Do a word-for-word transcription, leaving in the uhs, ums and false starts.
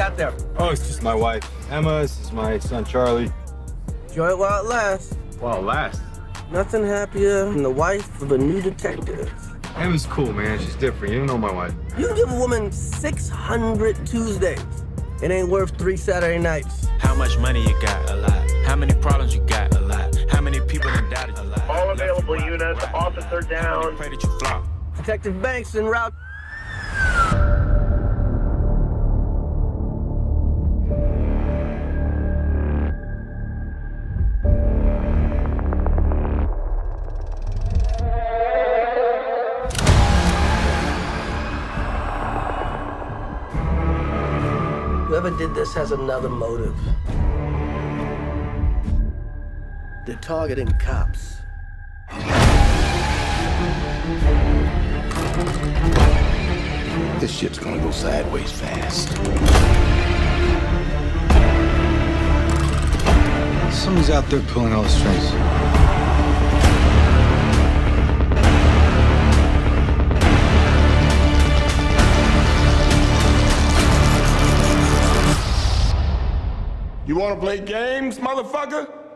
got there? Oh, it's just my wife, Emma. This is my son, Charlie. Enjoy it while it lasts. While it lasts. Nothing happier than the wife of a new detective. Emma's cool, man. She's different. You don't know my wife. You give a woman six hundred Tuesdays. It ain't worth three Saturday nights. How much money you got? A lot. How many problems you got? A lot. How many people that doubted? A lot. All available units, officer down. Pray that you flop. Detective Banks en route. Whoever did this has another motive. They're targeting cops. This shit's gonna go sideways fast. Someone's out there pulling all the strings. You wanna play games, motherfucker?